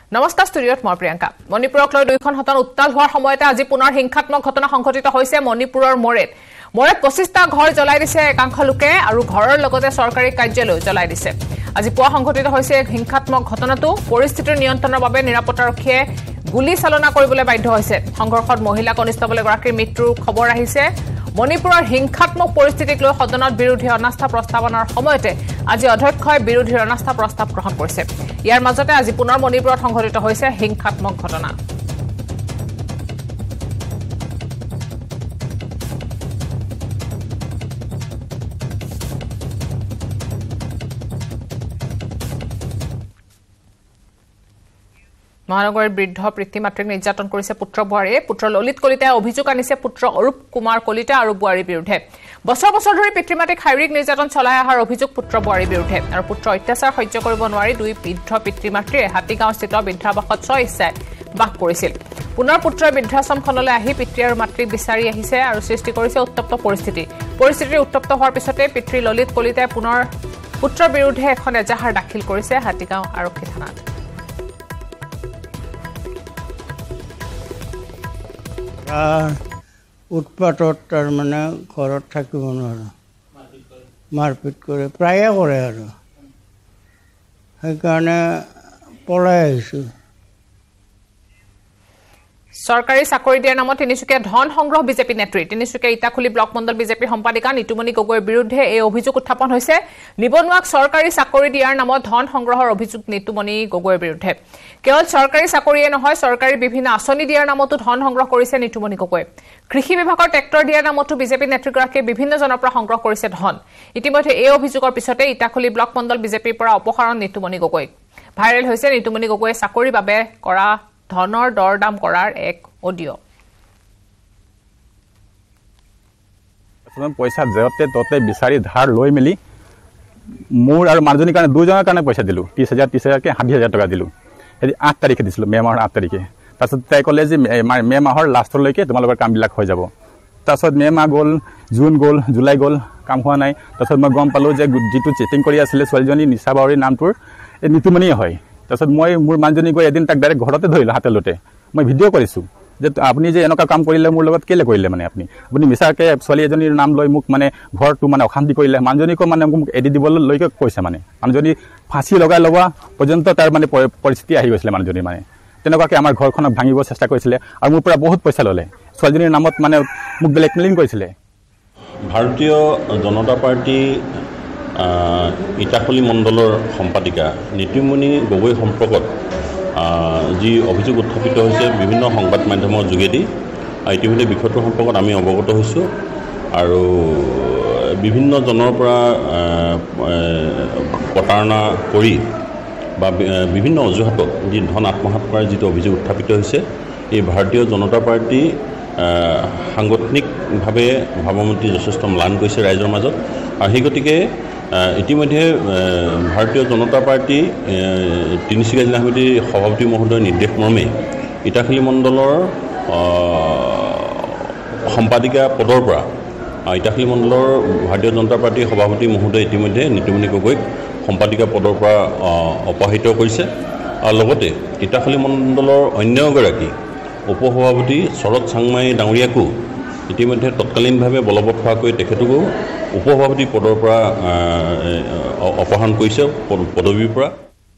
নমস্কাৰ ষ্টুডিঅ'ত মই প্ৰিয়ংকা মণিপুৰক লৈ দুইখন হতন উত্তাল হোৱাৰ সময়তে আজি পুনৰ হিংসাত্মক ঘটনা সংঘটিত হৈছে মণিপুৰৰ মোৰেত 25টা ঘৰ জ্বলাই দিছে একাংশ লোকে আৰু ঘৰৰ লগতে চৰকাৰী কাৰ্যালয় জ্বলাই দিছে আজি পুৱা সংঘটিত হৈছে হিংসাত্মক ঘটনাটো পৰিস্থিতিৰ নিয়ন্ত্ৰণৰ বাবে নিৰাপত্তাৰক্ষীয়ে গুলি চালনা কৰিবলৈ বাধ্য হৈছে সংঘৰ্ষত মহিলা কনিষ্টেবল এগৰাকীৰ মৃত্যুৰ খবৰ আহিছে মণিপুৰৰ হিংসাত্মক পৰিস্থিতিক লৈ সদনত বিৰোধী অনাস্থা প্ৰস্তাৱনাৰ সময়তে আজি অধ্যক্ষই বিৰোধী অনাস্থা প্ৰস্তাৱ গ্ৰহণ কৰিছে ইয়াৰ মাজতে আজি পুনৰ মণিপুৰত সংঘটিত হৈছে হিংসাত্মক ঘটনা মহানগৰীৰ বৃদ্ধ পিতৃ-মাতৃক নিৰ্যাতন কৰিছে পুত্ৰ বুৱাৰীয়ে পুত্ৰ ললিত কলিতাই অভিযোগ আনিছে পুত্ৰ অৰূপ কুমাৰ কলিতা আৰু বুৱাৰীৰ বিৰুদ্ধে বছৰ বছৰ ধৰি পিতৃ-মাতৃক শাৰীৰিক নিৰ্যাতন চলাই অহাৰ অভিযোগ পুত্ৰ বুৱাৰীৰ বিৰুদ্ধে আৰু পুত্ৰ অত্যাচাৰ সহ্য কৰিব নোৱাৰি দুই বৃদ্ধ পিতৃ-মাতৃয়ে হাতীগাঁওস্থিত বৃদ্ধাবাসত স্ব-ইচ্ছাই বাস কৰিছিল পুনৰ পুত্ৰই বৃদ্ধাশ্ৰমখনলৈ আহি পিতৃ আৰু মাতৃক বিচাৰি আহিছে আৰু সৃষ্টি কৰিছে উত্তপ্ত পৰিস্থিতিৰ উত্তপ্ত হোৱাৰ পিছতে পিতৃ ললিত কলিতাই পুনৰ পুত্ৰৰ বিৰুদ্ধে এখন এজাহাৰ দাখিল কৰিছে হাতীগাঁও আৰক্ষী থানাত উৎপাতত তাৰ মানে ঘৰত থাকিব নোৱাৰো মাৰপিট কৰে প্ৰায়ে কৰে আৰু সেইকাৰণে পলাই আহিছোঁ চৰকাৰী চাকৰি দিয়াৰ নামত তিনিচুকীয়া ধন সংগ্ৰহ বিজেপি নেত্ৰী তিনিচুকীয়া ইটাখুলি ব্লক মণ্ডল বিজেপিৰ সম্পাদিকা নিতুমণি গগৈৰ বিৰুদ্ধে এই অভিযোগ উত্থাপন হৈছে নিবনুৱাক চৰকাৰী চাকৰি দিয়াৰ নামত ধন সংগ্ৰহৰ অভিযোগ নিতুমণি গগৈৰ বিৰুদ্ধে কেৱল চৰকাৰী চাকৰিয়ে নহয় চৰকাৰী বিভিন্ন আঁচনি দিয়াৰ নামতো ধন সংগ্ৰহ কৰিছে নিতুমণি গগৈ কৃষি বিভাগৰ ট্ৰেক্টৰ দিয়াৰ নামতো বিজেপি নেত্ৰীগৰাকীয়ে বিভিন্ন জনৰ পৰা সংগ্ৰহ কৰিছে ধন ইতিমধ্যে এই অভিযোগৰ পিছতে ইটাখুলি ব্লক মণ্ডল বিজেপিৰ পৰা অপসাৰণ নিতুমণি গগৈ ভাইৰেল হৈছে নিতুমণি গগৈয়ে চাকৰিৰ বাবে কৰা ধনৰ দৰদাম কৰাৰ এক অডিও পইচা যেতে ততে বিচাৰি ধাৰ লৈ মেলি মোৰ আৰু মানুহজনীৰ কাৰণে দুজনৰ কাৰণে পইচা দিলোঁ 30,000 কে 60,000 টকা দিলোঁ হেৰি 8 তাৰিখে দিছিলোঁ মে' মাহৰ 8 তাৰিখে তাৰপিছত তাই ক'লে যে মে' মাহৰ লাষ্টলৈকে তোমালোকৰ কামবিলাক হৈ যাব তাৰপিছত মে' মাহ গ'ল জুন গ'ল জুলাই গ'ল কাম হোৱা নাই তাৰপিছত মই গম পালোঁ যে যিটো চেটিং কৰি আছিলে ছোৱালীজনী নিশা বাউৰীৰ নামটোৰ এই নিতুমণিয়ে হয় তাৰপিছত মই মোৰ মানুহজনী গৈ এদিন তাক ডাইৰেক্ট ঘৰতে ধৰিলোঁ হাতে লোতে মই ভিডিঅ' কৰিছোঁ যে আপুনি যে এনেকুৱা কাম কৰিলে মোৰ লগত কেলে কৰিলে মানে আপুনি মিছাকৈ ছোৱালী এজনীৰ নাম লৈ মোক মানে ঘৰটো মানে অশান্তি কৰিলে মানুহজনীকো মানে মোক এৰি দিবলৈকে কৈছে মানে মানুহজনী ফাঁচি লগাই লোৱা পৰ্যন্ত তাৰ মানে পৰিস্থিতি আহি গৈছিলে মানুহজনী মানে তেনেকুৱাকৈ আমাৰ ঘৰখনক ভাঙিব চেষ্টা কৰিছিলে আৰু মোৰ পৰা বহুত পইচা ল'লে ছোৱালীজনীৰ নামত মানে মোক ব্লেকমেইলিং কৰিছিলে ভাৰতীয় জনতা পাৰ্টি ইটাখুলি মণ্ডলৰ সম্পাদিকা নিতুমণি গগৈ সম্পৰ্কত যি অভিযোগ উত্থাপিত হৈছে বিভিন্ন সংবাদ মাধ্যমৰ যোগেদি ইতিমধ্যে বিষয়টোৰ সম্পৰ্কত আমি অৱগত হৈছোঁ আৰু বিভিন্ন জনৰ পৰা প্ৰতাৰণা কৰি বা বিভিন্ন অজুহাতত যি ধন আত্মসাৎ কৰাৰ যিটো অভিযোগ উত্থাপিত হৈছে এই ভাৰতীয় জনতা পাৰ্টি সাংগঠনিকভাৱে ভাৱমূৰ্তি যথেষ্ট ম্লান কৰিছে ৰাইজৰ মাজত আৰু সেই গতিকে ইতিমধ্যে ভাৰতীয় জনতা পাৰ্টি তিনিচুকীয়া জিলা সমিতিৰ সভাপতি মহোদয়ৰ নিৰ্দেশ মৰ্মে ইটাখুলি মণ্ডলৰ সম্পাদিকা পদৰ পৰা ইটাখুলি মণ্ডলৰ ভাৰতীয় জনতা পাৰ্টিৰ সভাপতি মহোদয় ইতিমধ্যে নিতুমণি গগৈক সম্পাদিকা পদৰ পৰা অপসাৰিত কৰিছে আৰু লগতে ইটাখুলি মণ্ডলৰ অন্য এগৰাকী উপসভাপতি শৰৎ চাংমাই ডাঙৰীয়াকো ইতিমধ্যে তৎকালীনভাৱে বলবৎ হোৱাকৈ তেখেতকো উপসভাপতি পদৰ পৰা অপসাৰণ কৰিছে পদবীৰ পৰা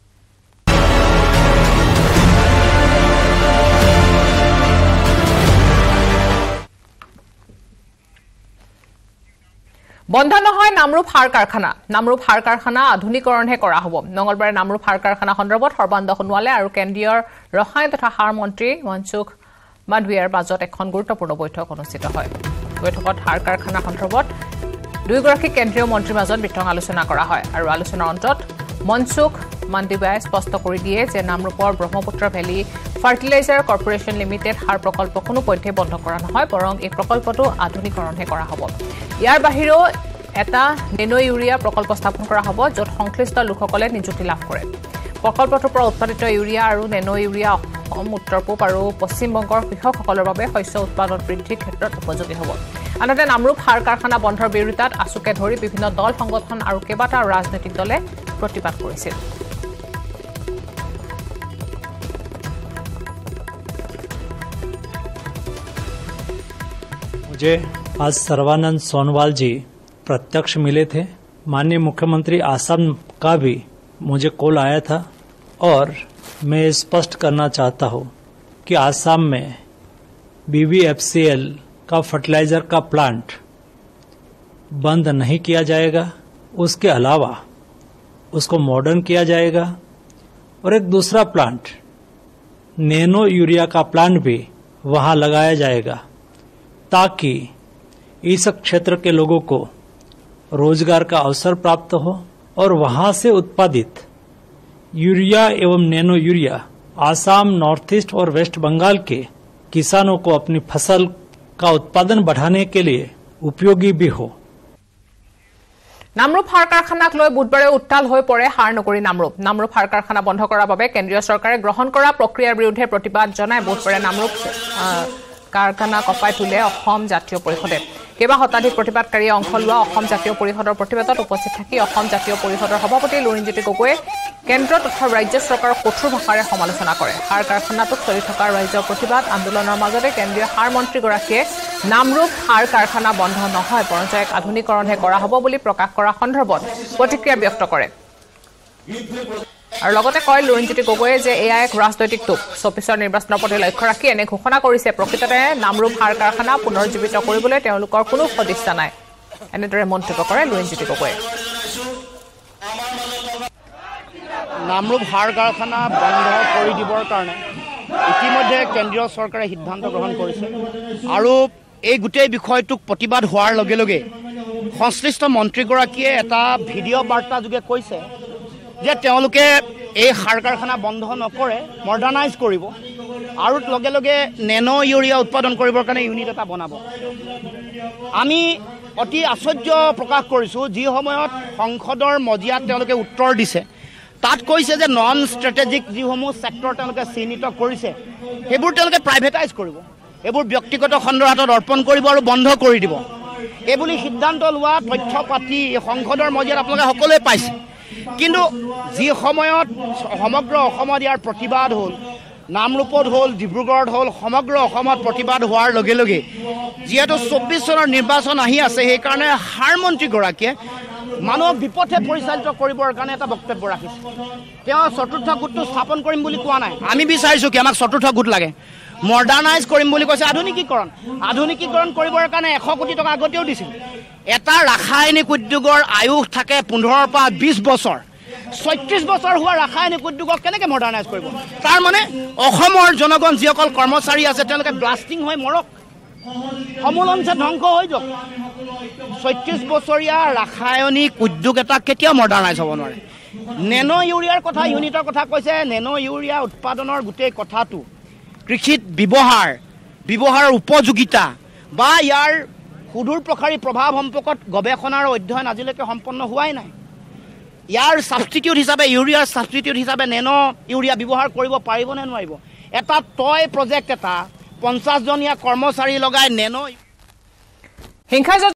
বন্ধ নহয় নামৰূপ সাৰ কাৰখানা আধুনিকৰণহে কৰা হ'ব মঙলবাৰে নামৰূপ সাৰ কাৰখানা সন্দৰ্ভত সৰ্বানন্দ সোণোৱালে আৰু কেন্দ্ৰীয় ৰসায়ন তথা সাৰ মন্ত্ৰী মনসুখ মাণ্ডভিয়াৰ মাজত এখন গুৰুত্বপূৰ্ণ বৈঠক অনুষ্ঠিত হয় বৈঠকত সাৰ কাৰখানা সন্দৰ্ভত দুয়োগৰাকী কেন্দ্ৰীয় মন্ত্ৰীৰ মাজত বিতং আলোচনা কৰা হয় আৰু আলোচনাৰ অন্তত মনসুখ মাণ্ডভিয়াই স্পষ্ট কৰি দিয়ে যে নামৰূপৰ Brahmaputra valley fertiliser corporation limited সাৰ প্ৰকল্প কোনো পধ্যে বন্ধ কৰা নহয় বৰং এই প্ৰকল্পটো আধুনিকৰণহে কৰা হ'ব ইয়াৰ বাহিৰেও এটা নেনো ইউৰিয়া প্ৰকল্প স্থাপন কৰা হ'ব য'ত সংশ্লিষ্ট লোকসকলে নিযুক্তি লাভ কৰে প্ৰকল্পটোৰ পৰা উৎপাদিত ইউৰিয়া আৰু নেনো ইউৰিয়া অসম উত্তৰ পূব আৰু পশ্চিম বংগৰ কৃষকসকলৰ বাবে শস্য উৎপাদন বৃদ্ধিৰ ক্ষেত্ৰত উপযোগী হ'ব আনহাতে নামৰূপ সাৰ কাৰখানা বন্ধৰ বিৰোধিতাত আছুকে ধৰি বিভিন্ন দল সংগঠন আৰু কেইবাটাও ৰাজনৈতিক দলে প্ৰতিবাদ কৰিছিল मुझे आज सर्वानंद सोनोवाल जी प्रत्यक्ष मिले थे। माननीय मुख्यमंत्री आसाम का भी मुझे कॉल आया था और मैं स्पष्ट करना चाहता हूँ कि आसाम में BVFCL का फर्टिलाइजर का प्लांट बंद नहीं किया जाएगा। उसके अलावा उसको मॉडर्न किया जाएगा और एक दूसरा प्लांट नैनो यूरिया का प्लांट भी वहां लगाया जाएगा ताकि इस क्षेत्र के लोगों को रोजगार का अवसर प्राप्त हो और वहां से उत्पादित यूरिया एवं nano urea Assam, north east और वेस्ट बंगाल के किसानों को अपनी फसल का उत्पादन बढ़ाने के लिए उपयोगी भी हो। নামৰূপ সাৰ কাৰখানাক লৈ বুধবাৰে উত্তাল হৈ পৰে সাৰ নকৰি নামৰূপ সাৰ কাৰখানা বন্ধ কৰাৰ বাবে কেন্দ্ৰীয় চৰকাৰে গ্ৰহণ কৰা প্ৰক্ৰিয়াৰ বিৰুদ্ধে প্ৰতিবাদ জনাই বুধবাৰে নামৰূপ কাৰখানা কপাই তুলে অসম জাতীয় পৰিষদে। কেইবা শতাধিক প্ৰতিবাদকাৰীয়ে অংশ লোৱা অসম জাতীয় পৰিষদৰ প্ৰতিবাদত উপস্থিত থাকি অসম জাতীয় পৰিষদৰ সভাপতি লুৰিণজ্যোতি গগৈয়ে কেন্দ্ৰ তথা ৰাজ্য চৰকাৰক কঠোৰ ভাষাৰে সমালোচনা কৰে। সাৰ কাৰখানাটোত চলি থকা ৰাজ্যৰ প্ৰতিবাদ আন্দোলনৰ মাজতে কেন্দ্ৰীয় সাৰ মন্ত্ৰীগৰাকীয়ে নামৰূপ সাৰ কাৰখানা বন্ধ নহয় বৰঞ্চ এক আধুনিকৰণহে কৰা হ'ব বুলি প্ৰকাশ কৰা সন্দৰ্ভত প্ৰতিক্ৰিয়া ব্যক্ত কৰে আৰু লগতে কয় লুৰিণজ্যোতি গগৈয়ে যে এয়া এক ৰাজনৈতিক টোপ। ২৪ৰ নিৰ্বাচনৰ প্ৰতি লক্ষ্য ৰাখি এনে ঘোষণা কৰিছে। প্ৰকৃততে নামৰূপ সাৰ কাৰখানা পুনৰুজ্জীৱিত কৰিবলৈ তেওঁলোকৰ কোনো সদিচ্ছা নাই, এনেদৰে মন্তব্য কৰে লুৰিণজ্যোতি গগৈয়ে। নামৰূপ সাৰ কাৰখানা বন্ধ কৰি দিবৰ কাৰণে ইতিমধ্যে কেন্দ্ৰীয় চৰকাৰে সিদ্ধান্ত গ্ৰহণ কৰিছে আৰু এই গোটেই বিষয়টোক প্ৰতিবাদ হোৱাৰ লগে লগে সংশ্লিষ্ট মন্ত্ৰীগৰাকীয়ে এটা ভিডিঅ' বাৰ্তা যোগে কৈছে যে তেওঁলোকে এই সাৰ কাৰখানা বন্ধ নকৰে, মডাৰ্ণাইজ কৰিব আৰু লগে লগে নেনো ইউৰিয়া উৎপাদন কৰিবৰ কাৰণে ইউনিট এটা বনাব। আমি অতি আশ্চৰ্য প্ৰকাশ কৰিছোঁ যি সময়ত সংসদৰ মজিয়াত তেওঁলোকে উত্তৰ দিছে তাত কৈছে যে নন ষ্ট্ৰেটেজিক যিসমূহ ছেক্টৰ তেওঁলোকে চিহ্নিত কৰিছে সেইবোৰ তেওঁলোকে প্ৰাইভেটাইজ কৰিব, এইবোৰ ব্যক্তিগত খণ্ডৰ হাতত অৰ্পণ কৰিব আৰু বন্ধ কৰি দিব। এইবুলি সিদ্ধান্ত লোৱা তথ্য পাতি সংসদৰ মজিয়াত আপোনালোকে সকলোৱে পাইছে। কিন্তু যি সময়ত সমগ্ৰ অসমত ইয়াৰ প্ৰতিবাদ হ'ল, নামৰূপত হ'ল, ডিব্ৰুগড়ত হ'ল, সমগ্ৰ অসমত প্ৰতিবাদ হোৱাৰ লগে লগে যিহেতু ২৪ চনৰ নিৰ্বাচন আহি আছে সেইকাৰণে সাৰ মন্ত্ৰীগৰাকীয়ে মানুহক বিপথে পৰিচালিত কৰিবৰ কাৰণে এটা বক্তব্য ৰাখিছে। তেওঁ চতুৰ্থ গোটটো স্থাপন কৰিম বুলি কোৱা নাই। আমি বিচাৰিছোঁ কি আমাক চতুৰ্থ গোট লাগে, মডাৰ্ণাইজ কৰিম বুলি কৈছে। আধুনিকীকৰণ কৰিবৰ কাৰণে ১০০ কোটি টকা আগতেও দিছিল। এটা ৰাসায়নিক উদ্যোগৰ আয়ুস থাকে ১৫ৰ পৰা ২০ বছৰ। ৩৬ বছৰ হোৱা ৰাসায়নিক উদ্যোগক কেনেকৈ মডাৰ্ণাইজ কৰিব? তাৰ মানে অসমৰ জনগণ যিসকল কৰ্মচাৰী আছে তেওঁলোকে ব্লাষ্টিং হৈ মৰক, সমূলঞ্চে ধ্বংস হৈ যাওক। ৩৬ বছৰীয়া ৰাসায়নিক উদ্যোগ এটা কেতিয়াও মডাৰ্ণাইজ হ'ব নোৱাৰে। নেনো ইউৰিয়াৰ কথা, ইউনিটৰ কথা কৈছে। নেনো ইউৰিয়া উৎপাদনৰ গোটেই কথাটো কৃষিত ব্যৱহাৰৰ উপযোগিতা বা ইয়াৰ সুদূৰ প্ৰসাৰী প্ৰভাৱ সম্পৰ্কত গৱেষণা আৰু অধ্যয়ন আজিলৈকে সম্পন্ন হোৱাই নাই। ইয়াৰ ছাবষ্টিটিউট হিচাপে, ইউৰিয়াৰ ছাবষ্টিটিউট হিচাপে নেনো ইউৰিয়া ব্যৱহাৰ কৰিব পাৰিব নে নোৱাৰিব? এটা টয় প্ৰজেক্ট এটা ৫০জনীয়া কৰ্মচাৰী লগাই নেনো